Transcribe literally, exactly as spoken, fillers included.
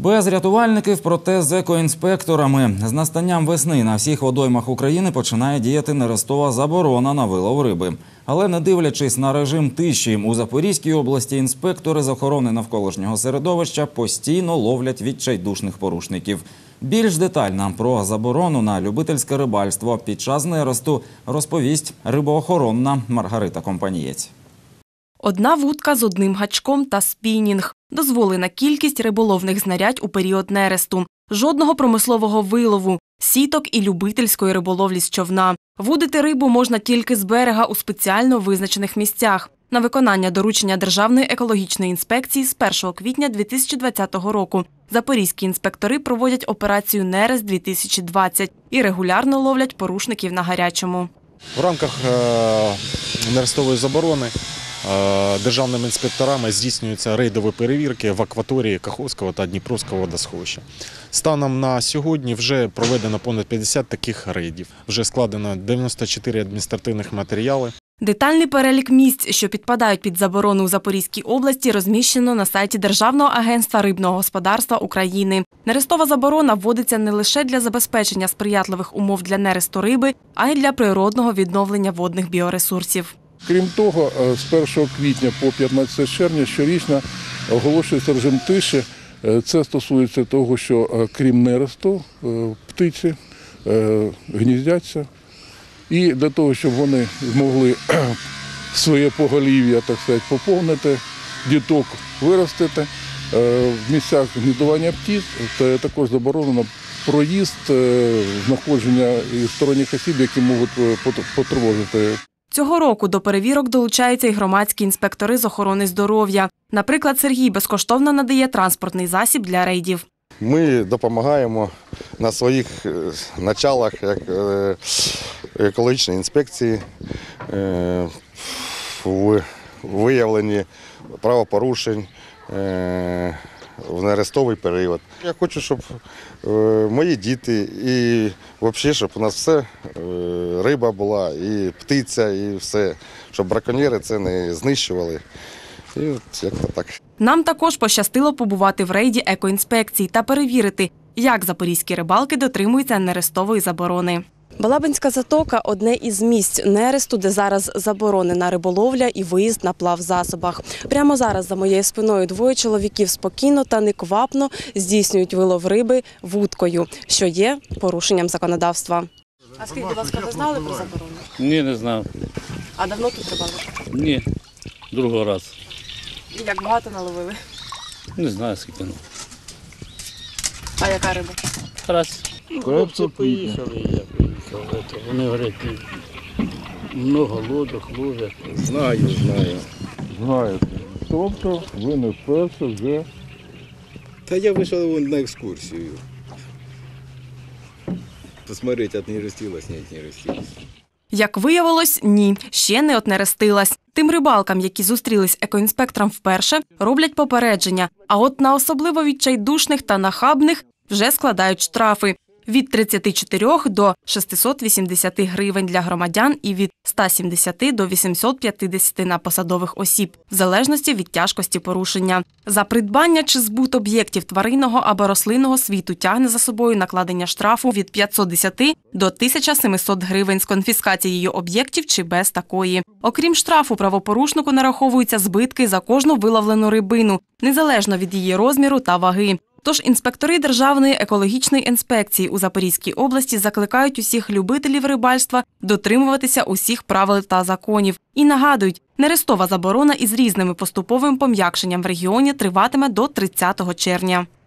Без рятувальників, проте з екоінспекторами. З настанням весни на всіх водоймах України починає діяти нерестова заборона на вилов риби. Але не дивлячись на режим тиші, у Запорізькій області інспектори з охорони навколишнього середовища постійно ловлять відчайдушних порушників. Більш детально про заборону на любительське рибальство під час нересту розповість рибоохоронна Маргарита Компанієць. Одна вудка з одним гачком та спінінг. Дозволена кількість риболовних знарядь у період нересту. Жодного промислового вилову, сіток і любительської риболовлі з човна. Вудити рибу можна тільки з берега у спеціально визначених місцях. На виконання доручення Державної екологічної інспекції з першого квітня дві тисячі двадцятого року запорізькі інспектори проводять операцію «Нерест-дві тисячі двадцять» і регулярно ловлять порушників на гарячому. В рамках нерестової заборони державними інспекторами здійснюються рейдові перевірки в акваторії Каховського та Дніпровського водосховища. Станом на сьогодні вже проведено понад п'ятдесят таких рейдів. Вже складено дев'яносто чотири адміністративних матеріали. Детальний перелік місць, що підпадають під заборону у Запорізькій області, розміщено на сайті Державного агентства рибного господарства України. Нерестова заборона вводиться не лише для забезпечення сприятливих умов для нересту риби, а й для природного відновлення водних біоресурсів. Крім того, з першого квітня по п'ятнадцяте червня щорічно оголошується режим тиші. Це стосується того, що крім нересту птиці гніздяться. І для того, щоб вони змогли своє поголів'я, так сказати, поповнити, діток виростити, в місцях гніздування птиць також заборонено проїзд, знаходження і сторонніх осіб, які можуть потривожити. Цього року до перевірок долучаються й громадські інспектори з охорони здоров'я. Наприклад, Сергій безкоштовно надає транспортний засіб для рейдів. Ми допомагаємо на своїх началах, як екологічної інспекції, в виявленні правопорушень в нерестовий період. Я хочу, щоб мої діти і взагалі, щоб у нас все, риба була, і птиця, і все, щоб браконьєри це не знищували. І от як-то так. Нам також пощастило побувати в рейді екоінспекції та перевірити, як запорізькі рибалки дотримуються нерестової заборони. Балабинська затока – одне із місць нересту, де зараз заборонена риболовля і виїзд на плавзасобах. Прямо зараз за моєю спиною двоє чоловіків спокійно та неквапно здійснюють вилов риби вудкою, що є порушенням законодавства. А скажіть, будь ласка, ви знали про заборону? Ні, не знав. А давно тут рибалили? Ні, другого разу. І як багато наловили? Не знаю, скільки. Ну. А яка риба? Раз. Хлопці поїхали, я поїхав. Вони говорять, много лодок ловлять. Знаю, знаю. Знаєте. Тобто ви не вперше вже... Та я вийшов на екскурсію. Посмотреть, от не ростилось, нет, не ростилось. Як виявилось, ні, ще не отнерестилась. Тим рибалкам, які зустрілись екоінспектором вперше, роблять попередження. А от на особливо відчайдушних та нахабних вже складають штрафи. Від тридцяти чотирьох до шестисот вісімдесяти гривень для громадян і від ста сімдесяти до вісімсот п'ятдесяти на посадових осіб, в залежності від тяжкості порушення. За придбання чи збут об'єктів тваринного або рослинного світу тягне за собою накладення штрафу від п'ятсот десяти до тисячі сімсот гривень з конфіскацією об'єктів чи без такої. Окрім штрафу, правопорушнику нараховуються збитки за кожну виловлену рибину, незалежно від її розміру та ваги. Тож інспектори Державної екологічної інспекції у Запорізькій області закликають усіх любителів рибальства дотримуватися усіх правил та законів. І нагадують, нерестова заборона із різними поступовим пом'якшенням в регіоні триватиме до тридцятого червня.